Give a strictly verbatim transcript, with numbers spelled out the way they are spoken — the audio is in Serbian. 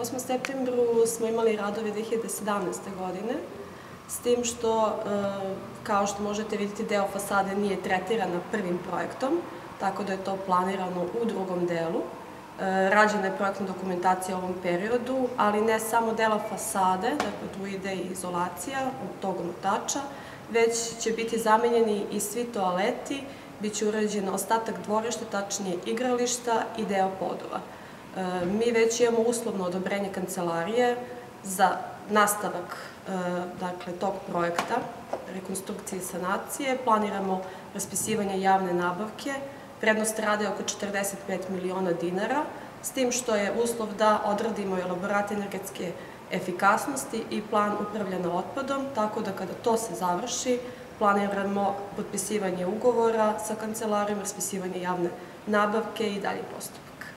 osmom septembru smo imali radove dve hiljade sedamnaeste. godine, s tim što, kao što možete vidjeti, deo fasade nije tretirana prvim projektom, tako da je to planirano u drugom delu. Rađena je projektna dokumentacija u ovom periodu, ali ne samo dela fasade, dakle tu ide i izolacija od tog omotača, već će biti zamenjeni i svi toaleti, bit će urađen ostatak dvorišta, tačnije igrališta i deo podova. Mi već imamo uslovno odobrenje kancelarije za nastavak tog projekta, rekonstrukcije i sanacije. Planiramo raspisivanje javne nabavke. Vrednost rada je oko četrdeset pet miliona dinara, s tim što je uslov da odradimo elaborat energetske efikasnosti i plan upravljanja otpadom, tako da kada to se završi, planiramo potpisivanje ugovora sa kancelarijom, raspisivanje javne nabavke i dalje postupak.